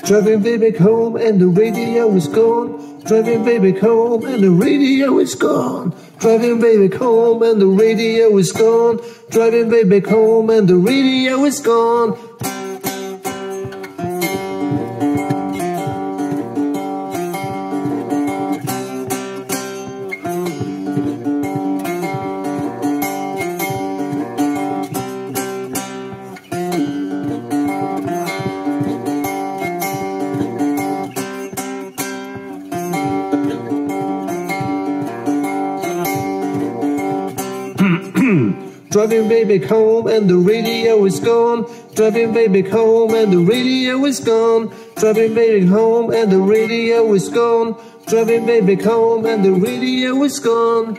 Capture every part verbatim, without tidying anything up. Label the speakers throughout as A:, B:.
A: Driving way back home and the radio is gone. Driving way back home and the radio is gone. Driving way back home and the radio is gone. Driving way back home and the radio is gone. Driving way back home and the radio is gone. Driving way back home and the radio is gone. Driving way back home and the radio is gone. Driving way back home and the radio is gone.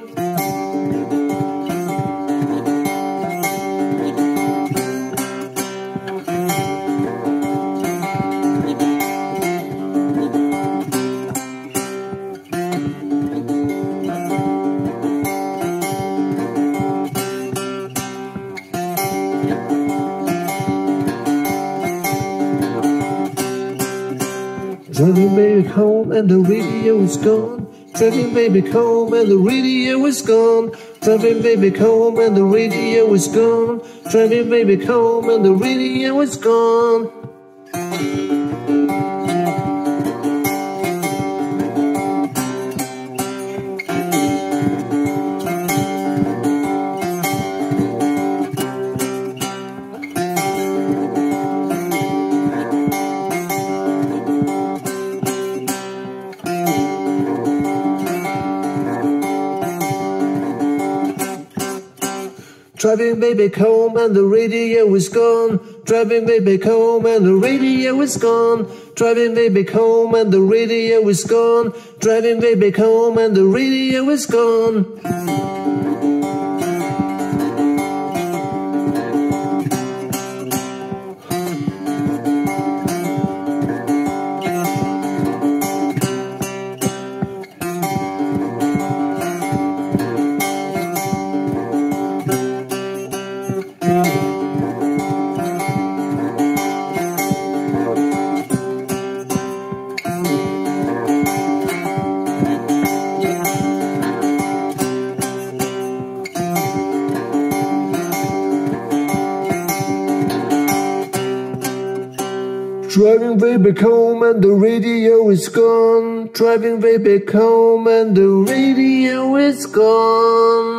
A: Driving way back home and the radio is gone. Driving way back home and the radio is gone. Driving way back home and the radio is gone. Driving way back home and the radio is gone. Driving way back home and the radio is gone. Driving way back home and the radio is gone. Driving way back home and the radio is gone. Driving way back home and the radio is gone. Driving way back home and the radio is gone. Driving way back home and the radio is gone.